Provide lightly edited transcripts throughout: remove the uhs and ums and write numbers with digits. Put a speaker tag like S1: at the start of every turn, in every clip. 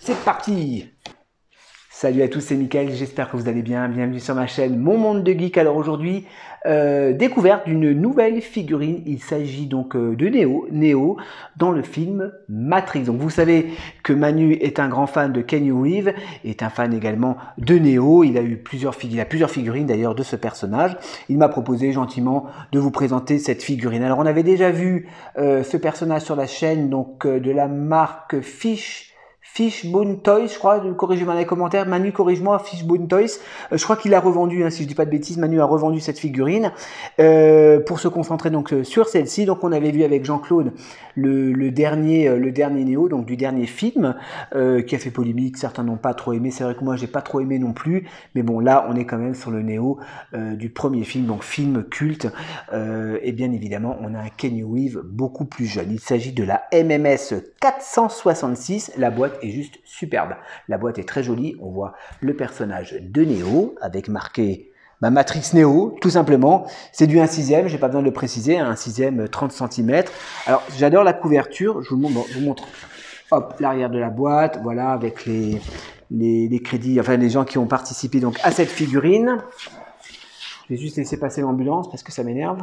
S1: C'est parti! Salut à tous, c'est Mickaël, j'espère que vous allez bien. Bienvenue sur ma chaîne Mon Monde de Geek. Alors aujourd'hui, découverte d'une nouvelle figurine. Il s'agit donc de Neo dans le film Matrix. Donc vous savez que Manu est un grand fan de Keanu Reeves, est un fan également de Neo. Il a plusieurs figurines d'ailleurs de ce personnage. Il m'a proposé gentiment de vous présenter cette figurine. Alors on avait déjà vu ce personnage sur la chaîne donc de la marque Fishbone Toys, je crois, corrigez-moi dans les commentaires, Manu corrige-moi, Fishbone Toys, je crois qu'il a revendu, hein, si je dis pas de bêtises, Manu a revendu cette figurine, pour se concentrer donc sur celle-ci. Donc on avait vu avec Jean-Claude le dernier Neo, donc du dernier film, qui a fait polémique, certains n'ont pas trop aimé, c'est vrai que moi j'ai pas trop aimé non plus, mais bon là on est quand même sur le Neo du premier film, donc film culte, et bien évidemment on a un Keanu Reeves beaucoup plus jeune. Il s'agit de la MMS 466, la boîte est juste superbe. La boîte est très jolie, on voit le personnage de Neo avec marqué Matrix Neo, tout simplement. C'est du 1/6, j'ai pas besoin de le préciser, un 1/6 30 cm. Alors j'adore la couverture, je vous montre hop, l'arrière de la boîte, voilà, avec les crédits, enfin les gens qui ont participé donc à cette figurine. Je vais juste laisser passer l'ambulance parce que ça m'énerve.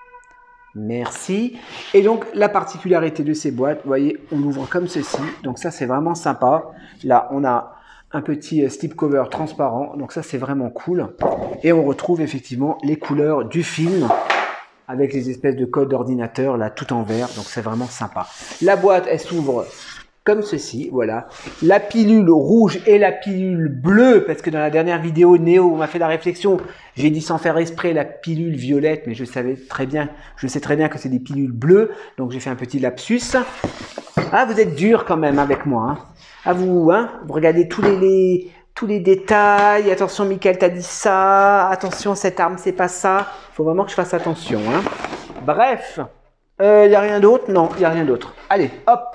S1: Merci. Et donc la particularité de ces boîtes, vous voyez, on l'ouvre comme ceci. Donc ça c'est vraiment sympa. Là on a un petit slipcover transparent. Donc ça c'est vraiment cool. Et on retrouve effectivement les couleurs du film avec les espèces de codes d'ordinateur là tout en vert. Donc c'est vraiment sympa. La boîte elle s'ouvre comme ceci, voilà. La pilule rouge et la pilule bleue, parce que dans la dernière vidéo, Neo m'a fait la réflexion, j'ai dit sans faire exprès la pilule violette, mais je sais très bien que c'est des pilules bleues, donc j'ai fait un petit lapsus. Ah, vous êtes dur quand même avec moi, hein. À vous, hein, vous regardez tous les détails. Attention, Mickaël t'a dit ça. Attention, cette arme, c'est pas ça. Il faut vraiment que je fasse attention, hein. Bref, il n'y a rien d'autre? Non, il n'y a rien d'autre. Allez, hop.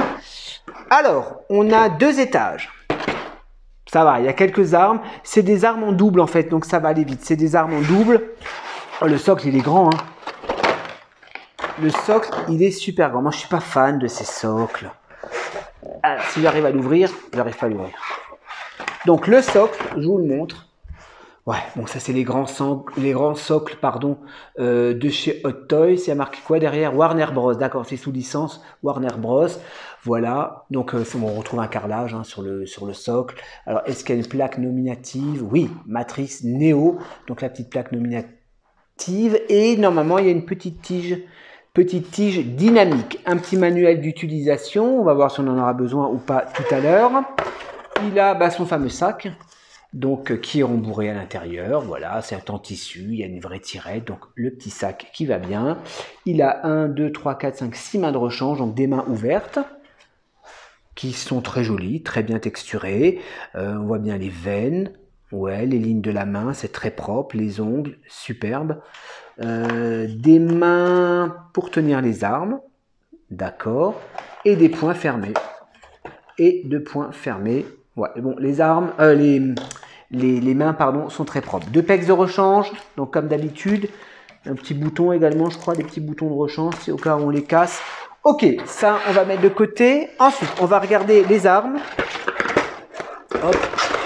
S1: Alors, on a 2 étages. Ça va, il y a quelques armes. C'est des armes en double en fait, donc ça va aller vite. C'est des armes en double. Oh, le socle, il est grand, hein. Le socle, il est super grand. Moi, je suis pas fan de ces socles. Alors, si j'arrive à l'ouvrir, j'arrive pas à l'ouvrir. Donc, le socle, je vous le montre. Ouais, bon, ça, c'est les grands socles, pardon, de chez Hot Toys. Il y a marqué quoi derrière? Warner Bros. D'accord, c'est sous licence Warner Bros. Voilà, donc on retrouve un carrelage hein, sur le socle. Alors, est-ce qu'il y a une plaque nominative? Oui, Matrix Neo, donc la petite plaque nominative. Et normalement, il y a une petite tige dynamique. Un petit manuel d'utilisation, on va voir si on en aura besoin ou pas tout à l'heure. Il a son fameux sac. Donc, qui est rembourré à l'intérieur, voilà, c'est en tissu, il y a une vraie tirette, donc le petit sac qui va bien. Il a 1, 2, 3, 4, 5, 6 mains de rechange, donc des mains ouvertes, qui sont très jolies, très bien texturées. On voit bien les veines, ouais, les lignes de la main, c'est très propre, les ongles, superbes. Des mains pour tenir les armes, d'accord, et des poings fermés. Et 2 poings fermés. Ouais, bon, les armes, les mains, pardon, sont très propres. 2 pegs de rechange, donc comme d'habitude. Un petit bouton également, je crois, des petits boutons de rechange, c'est au cas où on les casse. Ok, ça, on va mettre de côté. Ensuite, on va regarder les armes. Hop.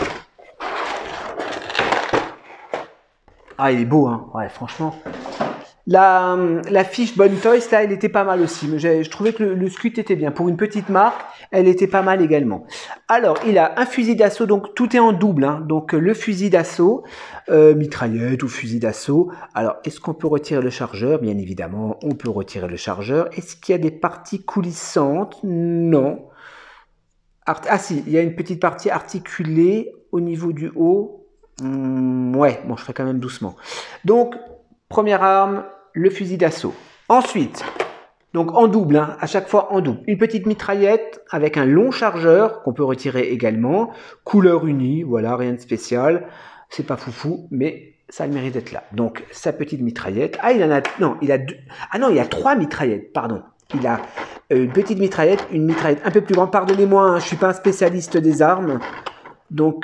S1: Ah, il est beau, hein. Ouais, franchement. La Fishbone Toys, là, elle était pas mal aussi. Je trouvais que le scut était bien. Pour une petite marque, elle était pas mal également. Alors, il a un fusil d'assaut, donc tout est en double. Hein. Donc, le fusil d'assaut, mitraillette ou fusil d'assaut. Alors, est-ce qu'on peut retirer le chargeur? Bien évidemment, on peut retirer le chargeur. Est-ce qu'il y a des parties coulissantes? Non. Ah si, il y a une petite partie articulée au niveau du haut. Ouais, bon, je ferai quand même doucement. Donc, première arme, le fusil d'assaut. Ensuite, donc en double, hein, à chaque fois en double, une petite mitraillette avec un long chargeur qu'on peut retirer également, couleur unie, voilà, rien de spécial, c'est pas foufou, mais ça a le mérite d'être là. Donc sa petite mitraillette, il y a 3 mitraillettes, pardon. Il a une petite mitraillette, une mitraillette un peu plus grande, pardonnez-moi, hein, je suis pas un spécialiste des armes, donc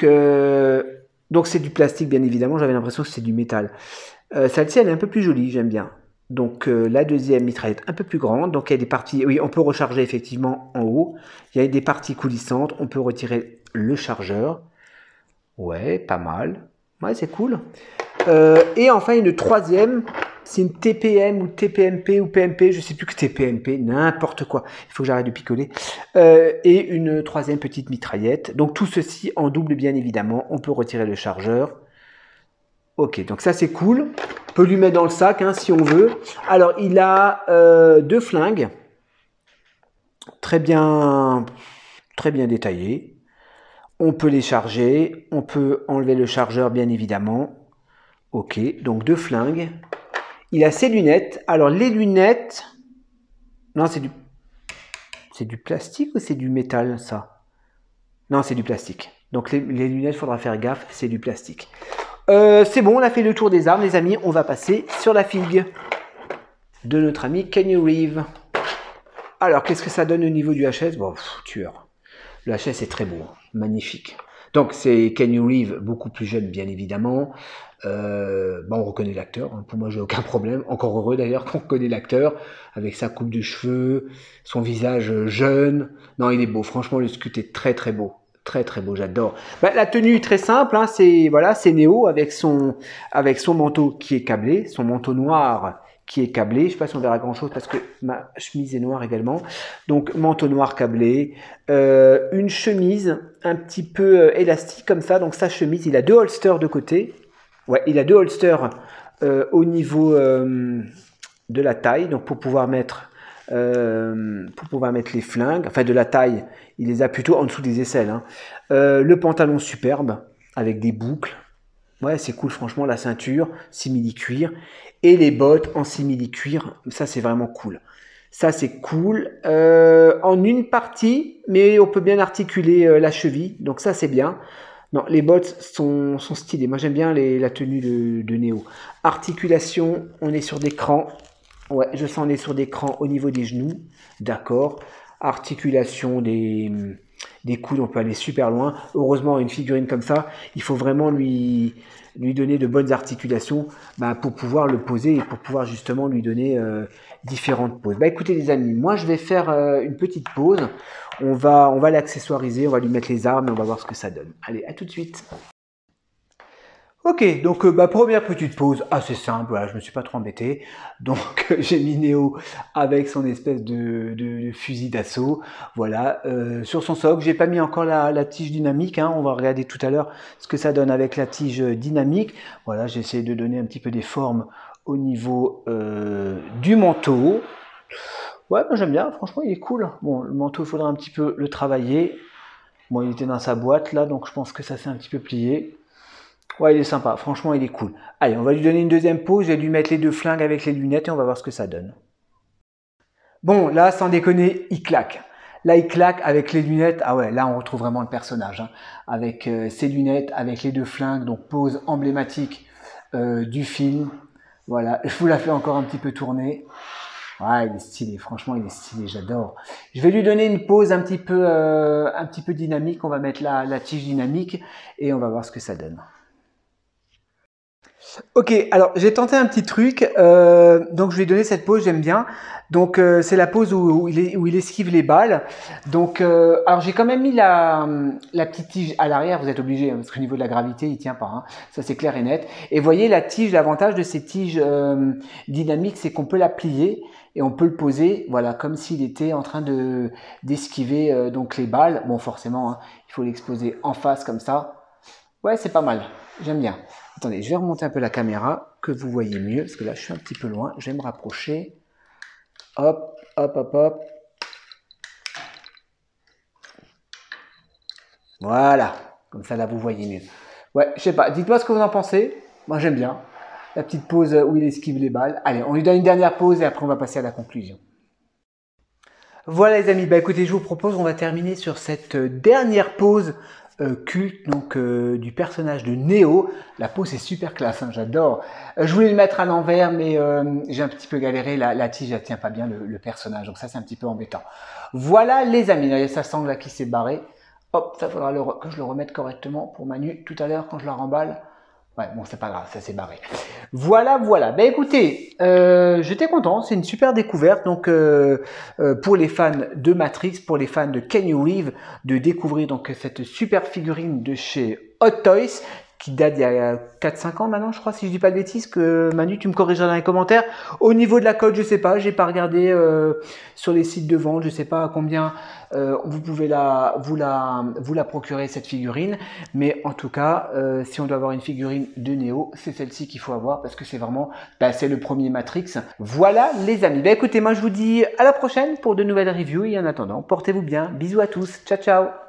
S1: c'est du plastique bien évidemment, j'avais l'impression que c'est du métal. Celle-ci elle est un peu plus jolie, j'aime bien. Donc la deuxième mitraillette un peu plus grande. Donc il y a des parties, oui, on peut recharger effectivement en haut. Il y a des parties coulissantes. On peut retirer le chargeur. Ouais, pas mal. Ouais, c'est cool. Et enfin une troisième, c'est une TPM ou TPMP ou PMP, je sais plus que TPMP, n'importe quoi. Il faut que j'arrête de picoler. Et une troisième petite mitraillette. Donc tout ceci en double bien évidemment. On peut retirer le chargeur. Ok, donc ça c'est cool. On peut lui mettre dans le sac hein, si on veut. Alors il a deux flingues, très bien détaillés. On peut les charger, on peut enlever le chargeur bien évidemment. Ok, donc deux flingues. Il a ses lunettes. Alors les lunettes, non c'est du plastique ou c'est du métal ça? Non c'est du plastique. Donc les lunettes, il faudra faire gaffe, c'est du plastique. C'est bon, on a fait le tour des armes, les amis. On va passer sur la figue de notre ami Keanu Reeves. Alors, qu'est-ce que ça donne au niveau du HS? Bon, tueur. Le HS est très beau, hein, magnifique. Donc, c'est Keanu Reeves, beaucoup plus jeune, bien évidemment. Bon, on reconnaît l'acteur. Hein. Pour moi, j'ai aucun problème. Encore heureux d'ailleurs qu'on reconnaît l'acteur avec sa coupe de cheveux, son visage jeune. Non, il est beau. Franchement, le scut est très très beau. Très très beau, j'adore. Bah, la tenue est très simple, hein, c'est voilà, c'est Neo avec son manteau qui est câblé, son manteau noir qui est câblé. Je sais pas si on verra grand chose parce que ma chemise est noire également. Donc manteau noir câblé, une chemise un petit peu élastique comme ça. Donc sa chemise, il a deux holsters de côté. Ouais, il a deux holsters au niveau de la taille, donc pour pouvoir mettre les flingues, enfin de la taille, il les a plutôt en dessous des aisselles. Hein. Le pantalon superbe avec des boucles. Ouais, c'est cool, franchement, la ceinture, simili-cuir. Et les bottes en simili-cuir, ça c'est vraiment cool. Ça c'est cool. En une partie, mais on peut bien articuler la cheville, donc ça c'est bien. Non, les bottes sont stylées. Moi j'aime bien la tenue de Neo. Articulation, on est sur des crans. Ouais, je sens on est sur des crans au niveau des genoux. D'accord. Articulation des coudes, on peut aller super loin. Heureusement, une figurine comme ça, il faut vraiment lui donner de bonnes articulations pour pouvoir le poser et pour pouvoir justement lui donner différentes poses. Bah écoutez les amis, moi je vais faire une petite pause. On va l'accessoiriser, on va lui mettre les armes et on va voir ce que ça donne. Allez, à tout de suite. Ok, donc première petite pause assez simple, voilà, je me suis pas trop embêté. Donc j'ai mis Neo avec son espèce de fusil d'assaut, voilà, sur son socle. J'ai pas mis encore la tige dynamique, hein, on va regarder tout à l'heure ce que ça donne avec la tige dynamique. Voilà, j'ai essayé de donner un petit peu des formes au niveau du manteau. Ouais, moi j'aime bien, franchement il est cool. Bon, le manteau, il faudra un petit peu le travailler. Bon, il était dans sa boîte là, donc je pense que ça s'est un petit peu plié. Ouais, il est sympa, franchement, il est cool. Allez, on va lui donner une deuxième pause, je vais lui mettre les deux flingues avec les lunettes et on va voir ce que ça donne. Bon, là, sans déconner, il claque. Là, il claque avec les lunettes. Ah ouais, là, on retrouve vraiment le personnage. Hein, avec ses lunettes, avec les deux flingues, donc pose emblématique du film. Voilà, je vous la fais encore un petit peu tourner. Ouais, il est stylé, franchement, il est stylé, j'adore. Je vais lui donner une pause un petit peu dynamique. On va mettre la tige dynamique et on va voir ce que ça donne. Ok, alors j'ai tenté un petit truc, donc je lui ai donné cette pose, j'aime bien. Donc c'est la pose où il esquive les balles. Donc alors j'ai quand même mis la petite tige à l'arrière, vous êtes obligé, hein, parce qu'au niveau de la gravité, il tient pas. Hein, ça c'est clair et net. Et voyez la tige, l'avantage de ces tiges dynamiques, c'est qu'on peut la plier et on peut le poser, voilà, comme s'il était en train d'esquiver donc les balles. Bon, forcément, hein, il faut l'exposer en face comme ça. Ouais, c'est pas mal, j'aime bien. Attendez, je vais remonter un peu la caméra, que vous voyez mieux, parce que là, je suis un petit peu loin. Je vais me rapprocher. Hop, hop, hop, hop. Voilà, comme ça, là, vous voyez mieux. Ouais, je sais pas, dites-moi ce que vous en pensez. Moi, j'aime bien. La petite pause où il esquive les balles. Allez, on lui donne une dernière pause et après, on va passer à la conclusion. Voilà les amis, bah écoutez, je vous propose, on va terminer sur cette dernière pause culte donc du personnage de Neo. La pose est super classe, hein, j'adore. Je voulais le mettre à l'envers, mais j'ai un petit peu galéré. La tige, elle tient pas bien le personnage, donc ça c'est un petit peu embêtant. Voilà les amis, il y a sa sangle là qui s'est barrée. Hop, ça faudra que je le remette correctement pour Manu tout à l'heure quand je la remballe. Ouais, bon, c'est pas grave, ça s'est barré. Voilà, voilà. Ben écoutez, j'étais content, c'est une super découverte. Donc, pour les fans de Matrix, pour les fans de Keanu Reeves, de découvrir donc cette super figurine de chez Hot Toys, qui date d'il y a 4-5 ans maintenant, je crois, si je dis pas de bêtises, que Manu, tu me corrigeras dans les commentaires. Au niveau de la cote, je sais pas, j'ai pas regardé sur les sites de vente, je sais pas à combien vous pouvez vous la procurer cette figurine, mais en tout cas, si on doit avoir une figurine de Neo, c'est celle-ci qu'il faut avoir parce que c'est vraiment, c'est le premier Matrix. Voilà les amis. Écoutez, moi je vous dis à la prochaine pour de nouvelles reviews et en attendant, portez-vous bien. Bisous à tous. Ciao ciao.